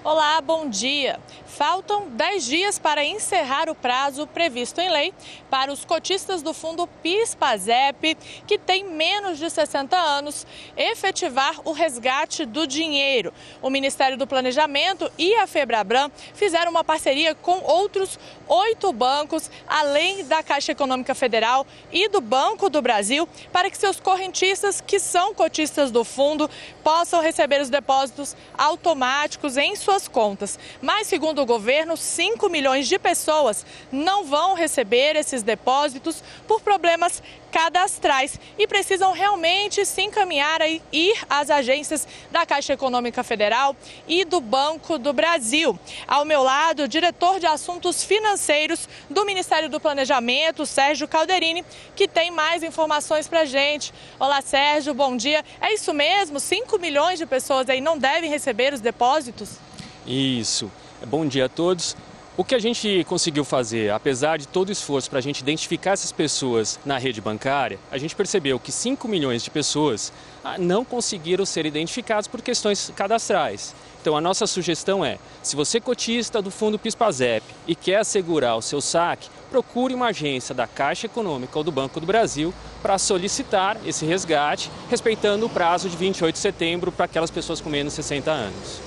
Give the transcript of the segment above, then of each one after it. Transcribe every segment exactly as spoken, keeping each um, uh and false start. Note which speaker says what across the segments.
Speaker 1: Olá, bom dia. Faltam dez dias para encerrar o prazo previsto em lei para os cotistas do fundo PIS/PASEP, que têm menos de sessenta anos, efetivar o resgate do dinheiro. O Ministério do Planejamento e a FEBRABRAM fizeram uma parceria com outros oito bancos, além da Caixa Econômica Federal e do Banco do Brasil, para que seus correntistas, que são cotistas do fundo, possam receber os depósitos automáticos em suas contas. Mas, segundo o governo, cinco milhões de pessoas não vão receber esses depósitos por problemas cadastrais e precisam realmente se encaminhar a ir às agências da Caixa Econômica Federal e do Banco do Brasil. Ao meu lado, o diretor de Assuntos Financeiros do Ministério do Planejamento, Sérgio Calderini, que tem mais informações para a gente. Olá, Sérgio, bom dia. É isso mesmo? cinco milhões de pessoas aí não devem receber os depósitos?
Speaker 2: Isso. Bom dia a todos. O que a gente conseguiu fazer, apesar de todo o esforço para a gente identificar essas pessoas na rede bancária, a gente percebeu que cinco milhões de pessoas não conseguiram ser identificadas por questões cadastrais. Então a nossa sugestão é, se você é cotista do fundo PIS/PASEP e quer assegurar o seu saque, procure uma agência da Caixa Econômica ou do Banco do Brasil para solicitar esse resgate, respeitando o prazo de vinte e oito de setembro para aquelas pessoas com menos de sessenta anos.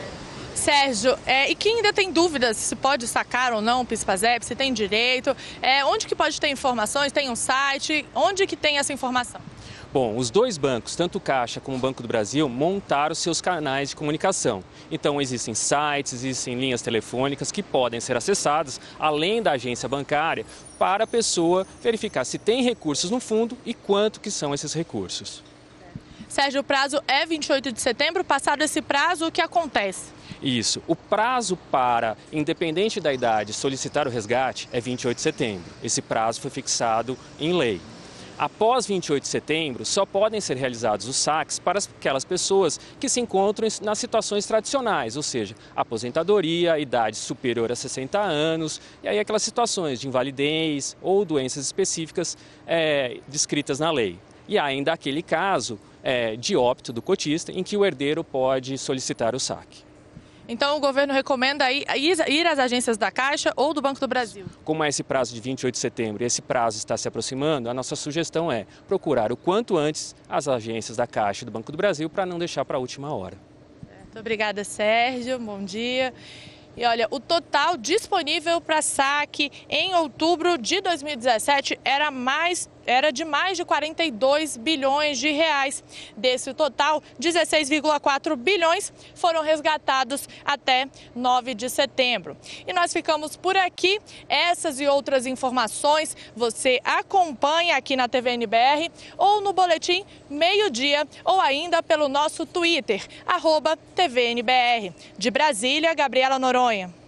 Speaker 1: Sérgio, é, e quem ainda tem dúvidas se pode sacar ou não o PIS/PASEP, se tem direito, é, onde que pode ter informações? Tem um site? Onde que tem essa informação?
Speaker 2: Bom, os dois bancos, tanto o Caixa como o Banco do Brasil, montaram seus canais de comunicação. Então, existem sites, existem linhas telefônicas que podem ser acessadas, além da agência bancária, para a pessoa verificar se tem recursos no fundo e quanto que são esses recursos.
Speaker 1: Sérgio, o prazo é vinte e oito de setembro. Passado esse prazo, o que acontece?
Speaker 2: Isso. O prazo para, independente da idade, solicitar o resgate é vinte e oito de setembro. Esse prazo foi fixado em lei. Após vinte e oito de setembro, só podem ser realizados os saques para aquelas pessoas que se encontram nas situações tradicionais, ou seja, aposentadoria, idade superior a sessenta anos, e aí aquelas situações de invalidez ou doenças específicas é, descritas na lei. E ainda aquele caso é, de óbito do cotista, em que o herdeiro pode solicitar o saque.
Speaker 1: Então o governo recomenda ir, ir às agências da Caixa ou do Banco do Brasil?
Speaker 2: Como é esse prazo de vinte e oito de setembro e esse prazo está se aproximando, a nossa sugestão é procurar o quanto antes as agências da Caixa e do Banco do Brasil para não deixar para a última hora.
Speaker 1: Muito obrigada, Sérgio. Bom dia. E olha, o total disponível para saque em outubro de dois mil e dezessete era, mais, era de mais de quarenta e dois bilhões de reais. Desse total, dezesseis vírgula quatro bilhões foram resgatados até nove de setembro. E nós ficamos por aqui. Essas e outras informações você acompanha aqui na T V N B R ou no Boletim Meio-Dia ou ainda pelo nosso Twitter, arroba T V N B R. De Brasília, Gabriela Noronha.